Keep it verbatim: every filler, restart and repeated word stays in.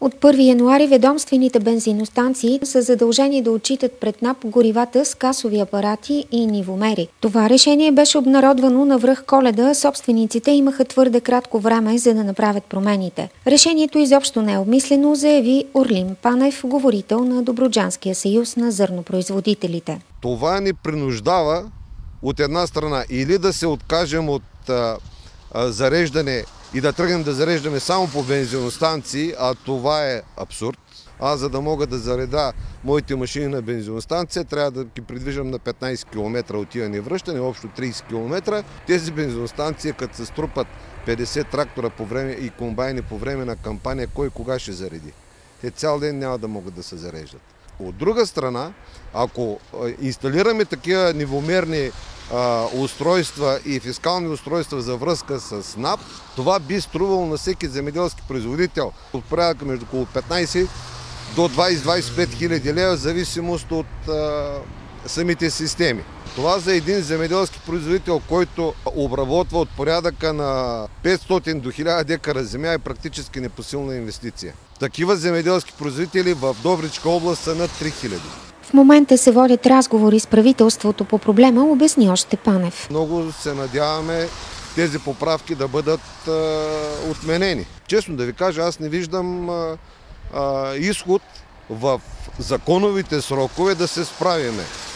От първи януари ведомствените бензиностанции са задължени да отчитат пред НАП горивата с касови апарати и нивомери. Това решение беше обнародвано на връх Коледа, собствениците имаха твърде кратко време, за да направят промените. Решението изобщо не е обмислено, заяви Орлин Панев, говорител на Добруджанския съюз на зърнопроизводителите. Това ни принуждава от една страна или да се откажем от а, а, зареждане и да тръгнем да зареждаме само по бензиностанции, а това е абсурд. Аз, за да мога да зареда моите машини на бензиностанция, трябва да ги придвижам на петнайсет километра отиване и връщане, общо трийсет километра. Тези бензиностанции, като се струпат петдесет трактора по време и комбайни по време на кампания, кой кога ще зареди? Те цял ден няма да могат да се зареждат. От друга страна, ако инсталираме такива нивомерни а, устройства и фискални устройства за връзка с НАП, това би струвало на всеки земеделски производител от порядъка между около петнайсет до двайсет до двайсет и пет хиляди лева, в зависимост от а, самите системи. Това за един земеделски производител, който обработва от порядъка на петстотин до хиляда декара земя, е практически непосилна инвестиция. Такива земеделски производители в Добричка област са над три хиляди. В момента се водят разговори с правителството по проблема, обясни още Панев. Много се надяваме тези поправки да бъдат а, отменени. Честно да ви кажа, аз не виждам а, а, изход в законовите срокове да се справиме.